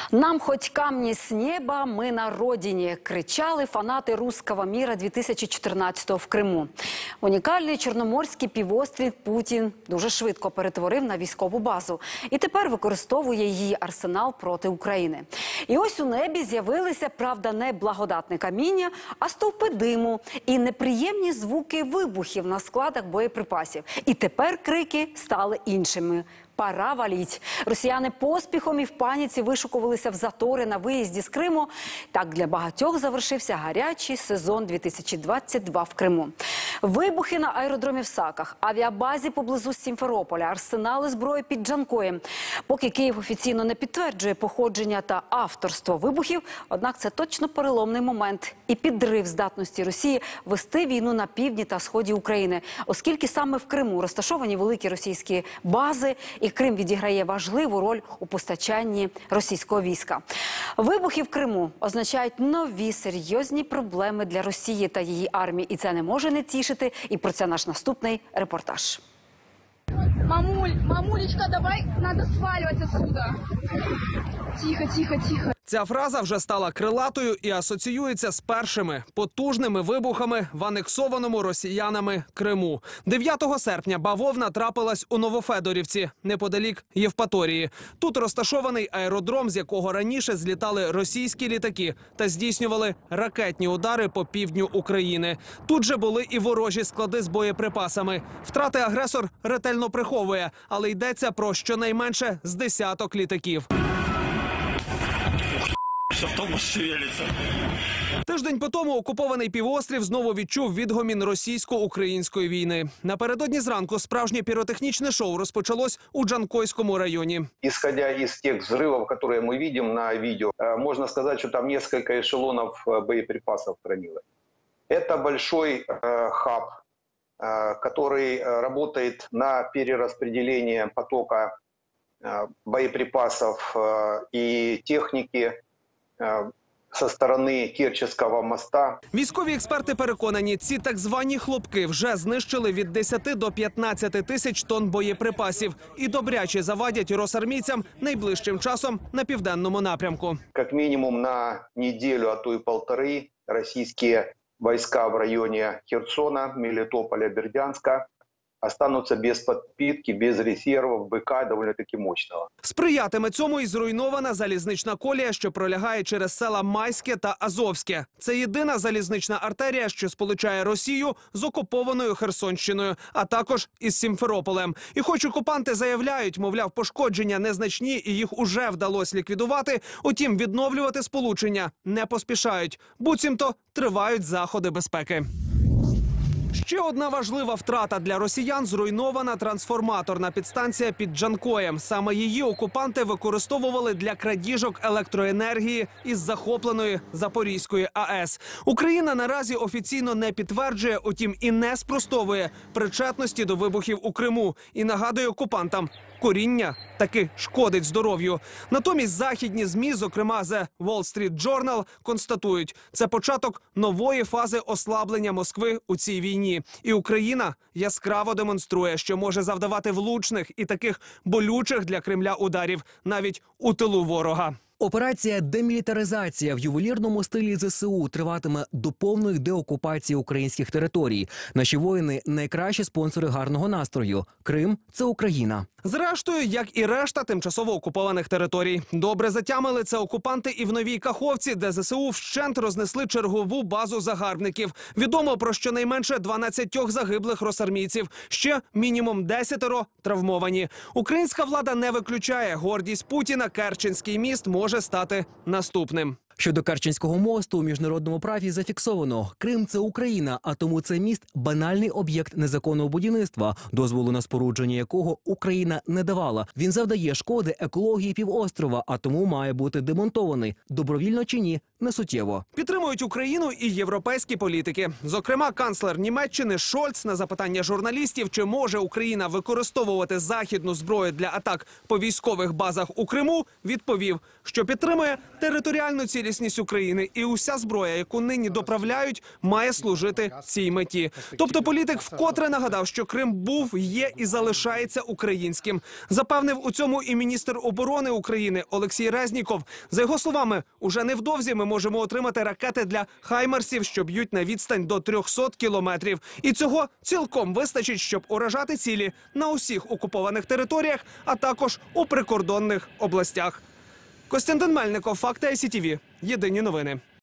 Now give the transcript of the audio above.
«Нам хоть камни с неба, мы на родині» – кричали фанати «Русского мира» 2014-го в Криму. Унікальний Чорноморський півострів Путін дуже швидко перетворив на військову базу. І тепер використовує її арсенал проти України. І ось у небі з'явилися, правда, не благодатне каміння, а стовпи диму і неприємні звуки вибухів на складах боєприпасів. І тепер крики стали іншими. Пора валіть. Росіяни поспіхом і в паніці вишукувалися в затори на виїзді з Криму. Так для багатьох завершився гарячий сезон 2022 в Криму. Вибухи на аеродромі в Саках, авіабазі поблизу Сімферополя, арсенали зброї під Джанкоєм. Поки Київ офіційно не підтверджує походження та авторство вибухів, однак це точно переломний момент і підрив здатності Росії вести війну на півдні та сході України, оскільки саме в Криму розташовані великі російські бази, і Крим відіграє важливу роль у постачанні російського війська. Вибухи в Криму означають нові серйозні проблеми для Росії та її армії. І це не може не тішити. І про це наш наступний репортаж. Мамулечка, давай, надо сваливать отсюда. Тихо, тихо, тихо. Ця фраза вже стала крилатою і асоціюється з першими потужними вибухами в анексованому росіянами Криму. 9 серпня бавовна трапилась у Новофедорівці, неподалік Євпаторії. Тут розташований аеродром, з якого раніше злітали російські літаки та здійснювали ракетні удари по півдню України. Тут же були і ворожі склади з боєприпасами. Втрати агресор ретельно приховує, але йдеться про щонайменше з десяток літаків. Тиждень по тому окупований півострів знову відчув відгомін російсько-української війни. Напередодні зранку справжнє піротехнічне шоу розпочалось у Джанкойському районі. Исходя из тех взрывов, которые мы видим на видео, можно сказать, что там несколько эшелонов боеприпасов хранилось. Это большой хаб, который работает на перераспределение потока боеприпасов и техники со сторони Керченського моста. Військові експерти переконані, ці так звані хлопки вже знищили від 10 до 15 тисяч тонн боєприпасів і добряче завадять росармійцям найближчим часом на південному напрямку. Как минимум на неделю, а то и полторы, российские войска в районе Херсона, Мелитополя, Бердянска останутся без подпитки, без резервов, БК довольно-таки мощного. Сприятиме цьому і зруйнована залізнична колія, що пролягає через села Майське та Азовське. Це єдина залізнична артерія, що сполучає Росію з окупованою Херсонщиною, а також із Сімферополем. І хоч окупанти заявляють, мовляв, пошкодження незначні і їх уже вдалося ліквідувати, утім відновлювати сполучення не поспішають. Буцімто тривають заходи безпеки. Ще одна важлива втрата для росіян – зруйнована трансформаторна підстанція під Джанкоєм. Саме її окупанти використовували для крадіжок електроенергії із захопленої Запорізької АЕС. Україна наразі офіційно не підтверджує, утім і не спростовує причетності до вибухів у Криму. І нагадує окупантам – коріння таки шкодить здоров'ю. Натомість західні ЗМІ, зокрема The Wall Street Journal, констатують – це початок нової фази ослаблення Москви у цій війні. І Україна яскраво демонструє, що може завдавати влучних і таких болючих для Кремля ударів навіть у тилу ворога. Операція «Демілітаризація» в ювелірному стилі ЗСУ триватиме до повної деокупації українських територій. Наші воїни – найкращі спонсори гарного настрою. Крим – це Україна. Зрештою, як і решта тимчасово окупованих територій. Добре затямили це окупанти і в Новій Каховці, де ЗСУ вщент рознесли чергову базу загарбників. Відомо про щонайменше 12 загиблих росармійців. Ще мінімум 10 травмовані. Українська влада не виключає. Гордість Путіна – Керченський міст може стати наступним. Щодо Керченського мосту у міжнародному праві зафіксовано – Крим – це Україна, а тому цей міст – банальний об'єкт незаконного будівництва, дозволу на спорудження якого Україна не давала. Він завдає шкоди екології півострова, а тому має бути демонтований. Добровільно чи ні – не суттєво. Підтримують Україну і європейські політики. Зокрема, канцлер Німеччини Шольц на запитання журналістів, чи може Україна використовувати західну зброю для атак по військових базах у Криму, відповів, що підтримує територіальну цілісність України і уся зброя, яку нині доправляють, має служити цій меті. Тобто політик вкотре нагадав, що Крим був, є і залишається українським. Запевнив у цьому і міністр оборони України Олексій Резніков. За його словами, уже невдовзі ми можемо отримати ракети для «Хаймерсів», що б'ють на відстань до 300 кілометрів. І цього цілком вистачить, щоб уражати цілі на усіх окупованих територіях, а також у прикордонних областях. Костянтин Мельников, Факти ICTV. Єдині новини.